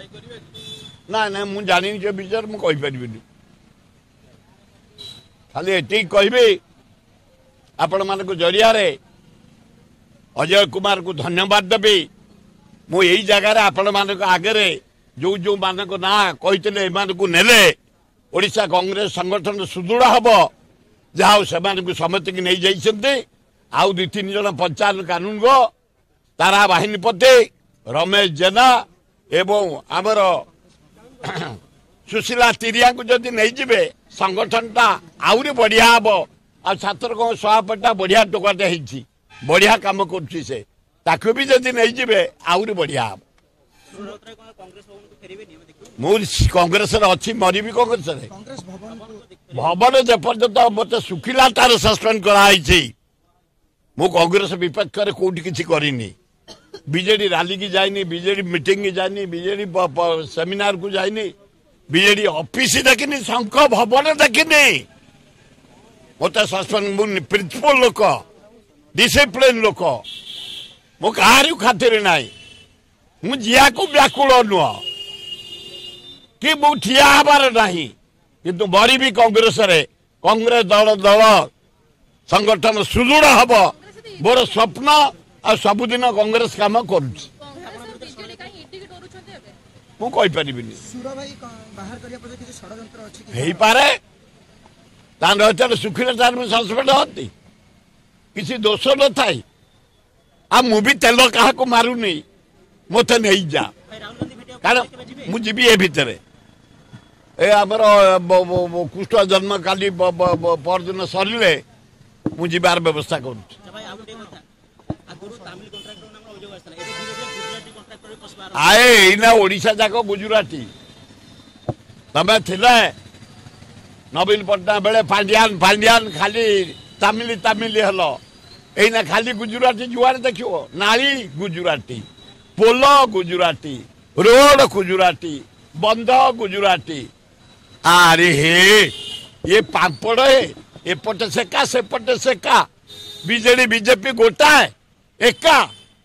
ना ना मु जानी जे विचार मु कहि परिबिनी खाली एटी कहबी आपण मान को जरिया रे अजय कुमार को धन्यवाद देवी मु यही जगह आपण मान आगे जो जो मान को ना कहते एमान को नेले ओडिशा कांग्रेस संगठन सुदृढ़ हम जहाँ से समस्त की नहीं जाइए आउ 2-3 जन पंचायत कानून गो तारा बाहिनीपति रमेश जेना एवं आमर सुशीला तिरिया को जदि नहीं जिबे संगठन टा आउरी बढ़िया हम आ छात्र को सभापति बढ़िया टोकाटे होती बढ़िया काम कर से ताकू भी जदि नहीं जिबे आउरी बढ़िया हम कांग्रेस अच्छी मरी भी कांग्रेस भवन जेपर्यंत मत सुखिला तार सस्पेंड कराई मु कांग्रेस विपक्ष में कौटी किसी करनी बीजेडी रैली की जाइनी बीजेडी मीटिंग की जाइनी बीजेडी सेमिनार को जाइनी बीजेडी ऑफिस देखनी शंख भवन देखनी मत सस्पेंड मु प्रिंसिपल लोक डिसिप्लिन लोक मु कहार खातिर ना मु जिया को व्याकुल नुह कि मु ठिया हबार नहीं किंतु मरी भी कांग्रेस रे कांग्रेस दल दल संगठन सुदृढ़ हम मोर स्वप्न आ सबुदिन कांग्रेस काम करुँ सुखिले सस्पेंड होती किसी दोष न थाई आ मु भी तेल क्या मारूनी मत नहीं जा कारण मुझे ए भितर ए आमर कुष्ठ जन्म काली परदिन सरिले मुझे बार व्यवस्था कर आए ना ओडिशा जाक गुजराती तमें थिले नवीन पट्टनायक बेले पांड्यान पांड्यान खाली तामिली तामिली हल एना खाली गुजराती जुआर देखियो नाली गुजराती पोल गुजराती रोड गुजराती बंध गुजराती अरे हे ये पापड़ है एपटे सेका सेपटे सेका बीजेडी बीजेपी गोटाए एका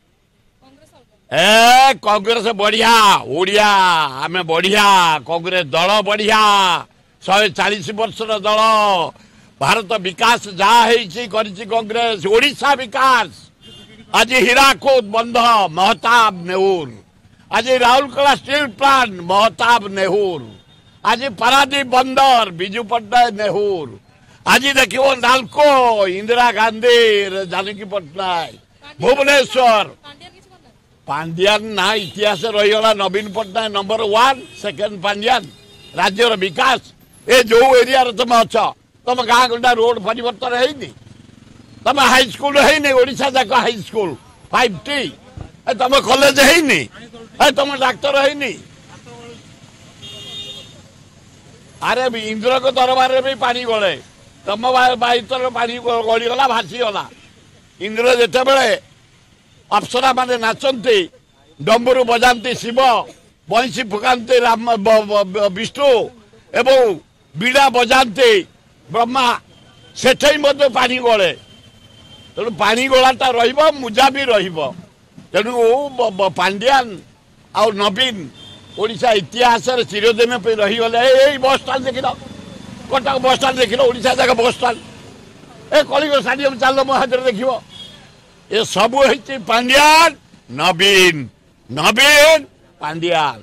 ए कांग्रेस बढ़िया ओडिया आम बढ़िया कांग्रेस दल बढ़िया 140 वर्ष दल भारत विकास जहाँ कांग्रेस ओडिशा विकास आज हीराकुद बंध महताब नेहुर आज राउरकेला स्टील प्लांट महताब नेहुर आज पारादीप बंदर विजु पट्टनायक नेहुर आज देखियो नालको इंदिरा गांधी जानकी पट्टनायक भुवनेश्वर पांड्यान ना इतिहास रहीगला नवीन पट्टनायक नंबर 1 सेकेंड पांड्यान राज्यर विकास ए जो एरिया तुम अच्छ तुम गाँ गंडा रोड परिवर्तन है तुम हाई स्कूल है ओडिशा जाक हाई स्कूल 5T तुम कॉलेज है तुम डाक्तर है अरे इंद्र को दरबार में भी पानी गले तुम बाईतर पानी गलीगला भासीगला इंद्र जिते बड़े अप्सरा माने नाचती डम्बरू बजाती शिव बंशी फुकांती राम विष्णु एवं बीड़ा बजाती ब्रह्मा सेठ पानी गले तेणु पानी गलाटा रुजा भी तेणु पांड्यान आ नवीन ओडिशा इतिहास चिरदिन रहीगले यही बस स्टाण्ड देख कटक बस स्टाण्ड देख ओडिशा जगह बस स्टाण्ड ए कलिंग स्टाडियम चल मो हाथ देख ये सब है पांड्यान नवीन नवीन पांड्यान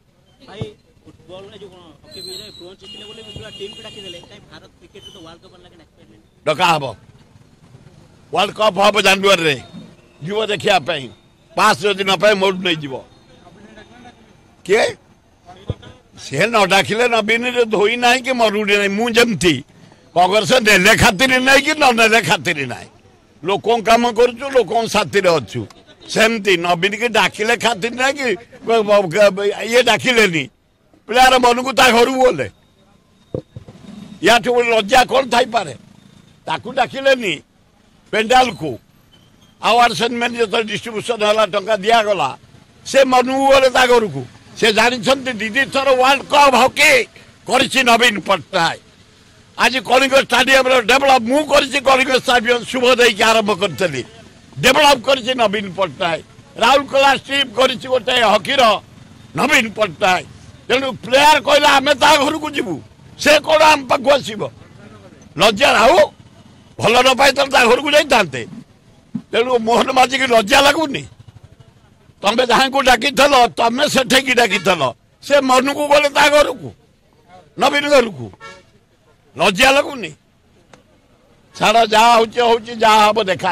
डका हम वर्ल्ड कप हम जनवरी जीव देखा पास जदि न पाए मोट नहीं जीव किए सी न डाकिले नवीन धोई ना कि मरुड़ी ना मुझे कांग्रेस नेले खातिर ना कि ने खातिर ना लोक कम करुचु लोक साथी अच्छु सेमती नवीन की डाकिले खातिर ना कि ये डाकिले प्लेयर मन को घर बोले या लज्जा कौन थी पारे ताकू डाकिले पेंडाल को आवार्ड सेरेमनी जो डिस्ट्रीब्यूशन है टंका दिगला से मन को गले घर को से जानते दीदी थर वर्ल्ड कप हॉकी कर नवीन पट्टनायक आज कलिंग स्टाडियम डेभलप मु कलिंग स्टाडियम शुभ देकी आरंभ करी डेभलप कर नवीन पट्टनायक राउरकेला स्ट्रीप कर गोटे हॉकीर नवीन पट्टनायक तेणु प्लेयर कहला आम ता घर को जीवु से कौन आम पाक आसब लज्जा राहु भल न पाई घर को जाते तेणु मोहन माझी की लज्जा लगुनि तमें जहाँ को डाकी तमें से डाकी से मन को गले घर को नवीन घर को लज्जा लगुनि छाड़ जहाँ हूँ जहाँ हम देखा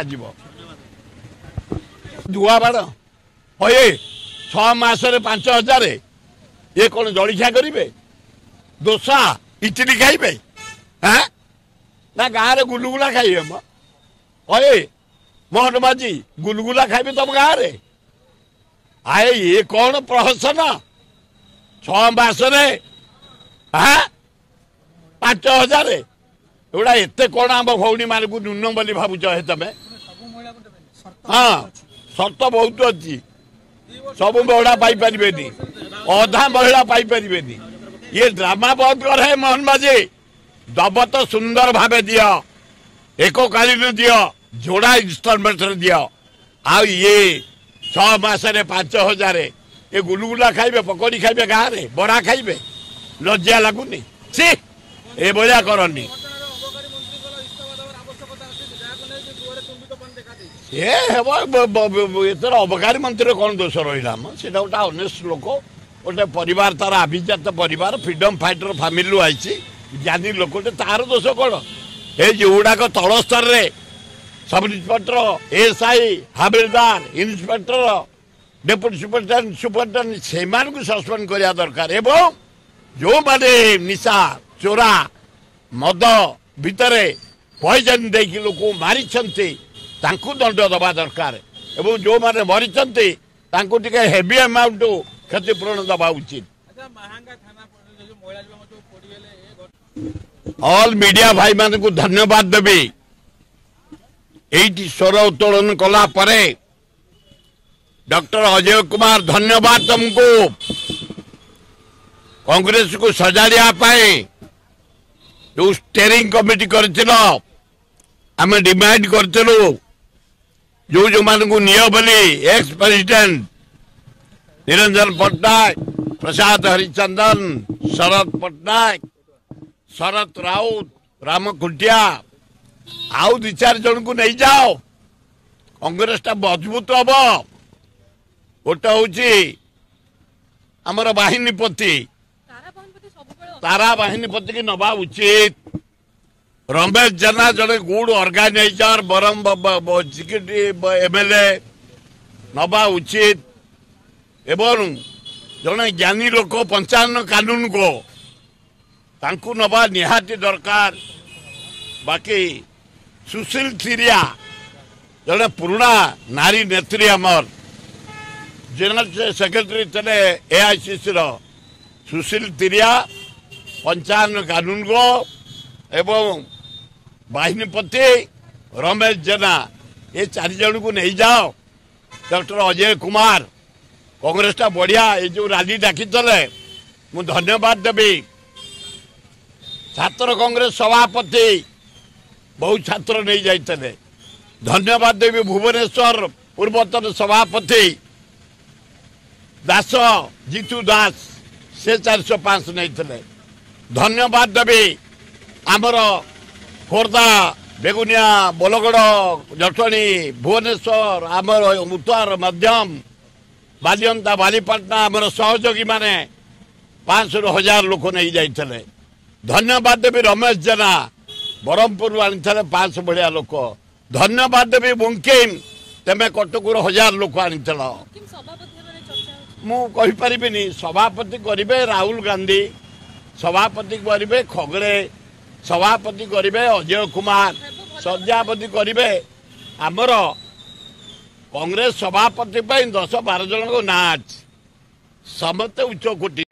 धुआ बाड़ हे 6 मासरे 5,000 ये कौन जलिखिया करेंगे दोसा इडली खाइबे हाँ ना गाँव में गुलगुला खाइबे हे मोहन माझी गुलगुला खाइबे तुम गाँव में आए ये कौन प्रहसन 6 मासरे हाँ 5,000 एगुड़ा एत कौन आम भौणी मान को न्यून बोली भावुच तमें हाँ शर्त बहुत अच्छी सब महिला पाइपर अधा महिला पाइपर ये ड्रामा बंद कर है मोहन माझी दब तो सुंदर भाव दियो एककालीन दियो जोड़ा इन्स्टलमेंट दियो आ ये 6 मासरे 5,000 ये गुलगुला खाइबे पकड़ी खाइबे गाँव में बड़ा खाइबे लज्जा लगुनि सी ए भलिया करनी एथर अबकारी मंत्री कौन दोष रहा से गोटे अनेस्ट लोक गोटे परिवार तार अभिजात परिवार फ्रीडम फाइटर फैमिली आई ज्ञानी लोकटे तार दोष कौन ये जोड़ाक तल स्तर में सब इन्स्पेक्टर एसआई हाबिलदार इन्स्पेक्टर डेप्यूटी सुपरिटेडेंट से सस्पेंड करने दरकार एवं जो माने निशा चोरा मद भितर पॉइजन देकी लोक मारी दंड दबा दरकार एवं जो माने मरी हेवी अमाउंट क्षतिपूरण दबा उचित ऑल मीडिया भाई मान को धन्यवाद देवी ये स्वर उत्तोलन कला परे डॉक्टर अजय कुमार धन्यवाद तुमको कांग्रेस को सजाड़िया जो स्टेरिंग कमिटी कर डिमांड करूँ जो जो मान को नियो बोली एक्स प्रेसिडेंट निरंजन पट्टनायक प्रसाद हरिचंदन शरद पट्टनायक शरद राउत राम खुंटिया आउ 2-4 जन को नहीं जाओ कांग्रेस टा मजबूत हम गोटे हूँ आमर बाहिनीपति तारा बाहिनीपति की नवा उचित रमेश जेना जड़े गुड ऑर्गेनाइजर बरम एमएलए नवा उचित एवं जड़े ज्ञानी लोक 55 कानून को तांकु नवा निहाती दरकार बाकी सुशील थिरिया जड़े पुराना नारी नेत्री आमर जनरल सेक्रेटरी थे एआईसीसी सुशील थिरिया 55 कानून को एवं बाहिनीपति रमेश जेना ये 4 जन को नहीं जाओ डॉक्टर अजय कुमार कांग्रेस टा बढ़िया ये जो रैली डाकी मु धन्यवाद देवी छात्र कांग्रेस सभापति बहुत छात्र नहीं जाते धन्यवाद देवी भुवनेश्वर पूर्वतन सभापति दास जीतू दास से 405 नहीं थे धन्यवाद देवी आमर खोर्धा बेगुनिया बोलगड़ जटणी भुवनेश्वर आमर उत्तर मध्यम बालियंता बालीपाटना आमर सहयोगी माने 500-1000 लोक नहीं जाते धन्यवाद देवी रमेश जेना ब्रह्मपुर आनी 500 भाया लोक धन्यवाद देवी मुमकिन तेमे कटकुर 1000 लोक आनी मुझे सभापति करेंगे राहुल गांधी सभापति करेंगे खगड़े सभापति करेंगे अजय कुमार सभापति करेंगे आमर कांग्रेस सभापति 10-12 जन को ना समस्त उच्च कोटि